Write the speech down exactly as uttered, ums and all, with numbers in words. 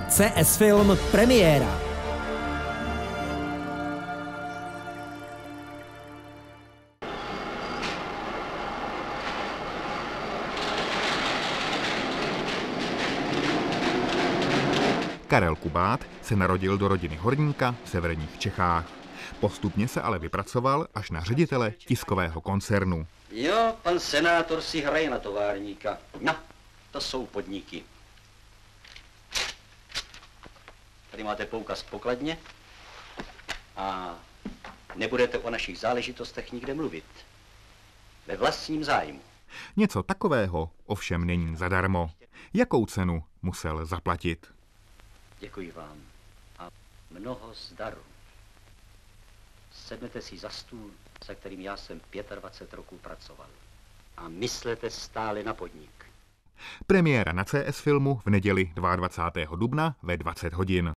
C S Film premiéra. Karel Kubát se narodil do rodiny horníka v severních Čechách. Postupně se ale vypracoval až na ředitele tiskového koncernu. Jo, pan senátor si hraje na továrníka. No, to jsou podniky. Tady máte poukaz pokladně a nebudete o našich záležitostech nikde mluvit. Ve vlastním zájmu. Něco takového ovšem není zadarmo. Jakou cenu musel zaplatit? Děkuji vám a mnoho zdaru. Sednete si za stůl, se kterým já jsem dvacet pět roků pracoval. A myslete stále na podnik. Premiéra na C S Filmu v neděli dvacátého druhého dubna ve dvacet hodin.